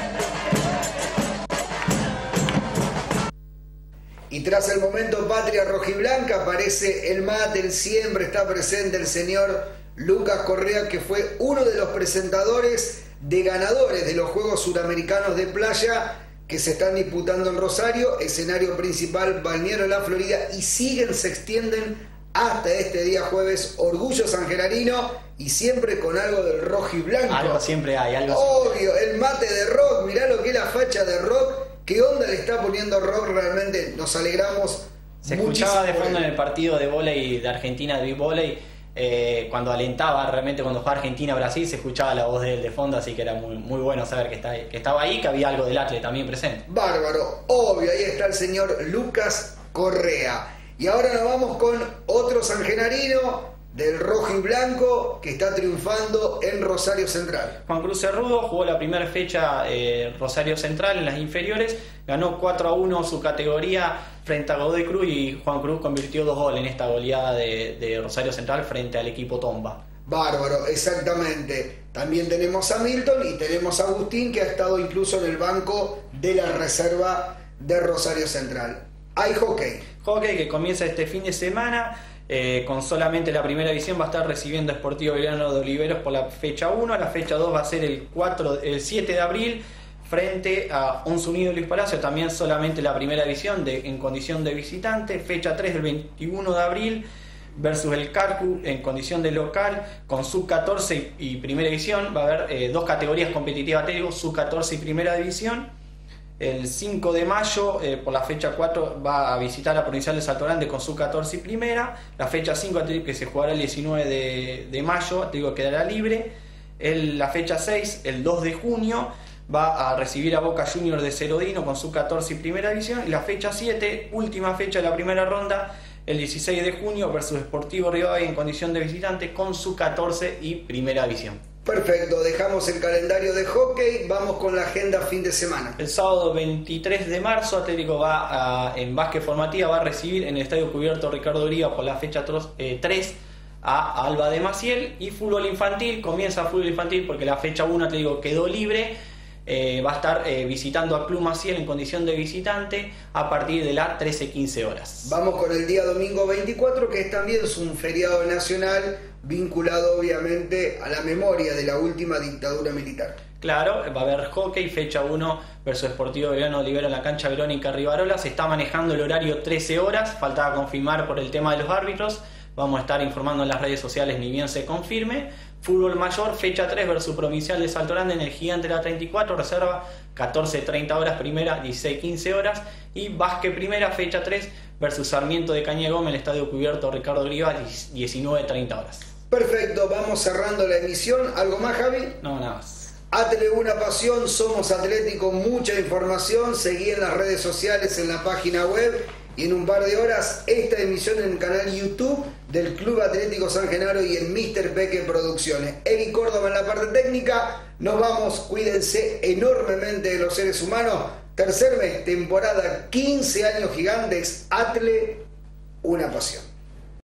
Y tras el momento Patria Rojiblanca aparece el mate, el siempre está presente el señor Lucas Correa, que fue uno de los presentadores de ganadores de los Juegos Suramericanos de Playa que se están disputando en Rosario, escenario principal Balneario La Florida, y siguen, se extienden hasta este día jueves. Orgullo sangenarino y siempre con algo del rojiblanco. Algo siempre hay, algo obvio, siempre. El mate de Rock, mirá lo que es la facha de Rock. ¿Qué onda le está poniendo Rock? Realmente nos alegramos. Se escuchaba de fondo en el partido de vóley de Argentina, de vóley, eh, cuando alentaba, realmente cuando jugaba Argentina-Brasil, se escuchaba la voz de él de fondo, así que era muy, muy bueno saber que, está, que estaba ahí, que había algo del Atle también presente. Bárbaro, obvio, ahí está el señor Lucas Correa. Y ahora nos vamos con otro sangenarino del rojo y blanco que está triunfando en Rosario Central. Juan Cruz Cerrudo jugó la primera fecha eh, Rosario Central en las inferiores, ganó cuatro a uno su categoría frente a Godoy Cruz y Juan Cruz convirtió dos goles en esta goleada de, de Rosario Central frente al equipo Tomba. Bárbaro, exactamente. También tenemos a Milton y tenemos a Agustín, que ha estado incluso en el banco de la reserva de Rosario Central. Hay hockey. Hockey que comienza este fin de semana. Eh, con solamente la primera división va a estar recibiendo Sportivo Belgrano de Oliveros por la fecha uno, la fecha dos va a ser el, cuatro, el siete de abril frente a Once Unido Luis Palacio, también solamente la primera división de, en condición de visitante, fecha tres del veintiuno de abril, versus el Carcu en condición de local, con sub catorce y, y primera división. Va a haber eh, dos categorías competitivas, te digo, sub catorce y primera división. El cinco de mayo, eh, por la fecha cuatro, va a visitar la Provincial de Salto Grande con sub catorce y primera. La fecha cinco, te digo, que se jugará el diecinueve de, de mayo, te digo, quedará libre. El, la fecha seis, el dos de junio, va a recibir a Boca Juniors de Cerodino con sub catorce y primera división. Y la fecha siete, última fecha de la primera ronda, el dieciséis de junio, versus Sportivo Rivadavia en condición de visitante con sub catorce y primera división. Perfecto, dejamos el calendario de hockey, vamos con la agenda fin de semana. El sábado veintitrés de marzo, Atlético va a, en básquet formativa, va a recibir en el Estadio Cubierto Ricardo Griva por la fecha tres a Alba de Maciel. Y fútbol infantil, comienza fútbol infantil porque la fecha uno, te digo, quedó libre. Eh, va a estar eh, visitando a Club Maciel en condición de visitante a partir de las trece quince horas. Vamos con el día domingo veinticuatro, que es también es un feriado nacional vinculado obviamente a la memoria de la última dictadura militar. Claro, va a haber hockey, fecha uno versus Sportivo Belgrano Olivero en la cancha Verónica Rivarola. Se está manejando el horario trece horas, faltaba confirmar por el tema de los árbitros. Vamos a estar informando en las redes sociales ni bien se confirme. Fútbol mayor, fecha tres versus Provincial de Salto Grande en el Gigante de la treinta y cuatro, reserva catorce treinta horas primera, dieciséis quince horas. Y básquet primera, fecha tres versus Sarmiento de Cañé Gómez en el Estadio Cubierto Ricardo Griva, diecinueve treinta horas. Perfecto, vamos cerrando la emisión. ¿Algo más, Javi? No, nada más. Atle, una pasión, somos Atlético, mucha información. Seguí en las redes sociales, en la página web. Y en un par de horas, esta emisión en el canal YouTube del Club Atlético San Genaro y en míster Peque Producciones. Eric Córdoba en la parte técnica. Nos vamos, cuídense enormemente de los seres humanos. Tercer mes, temporada, quince años gigantes. Atle, una pasión.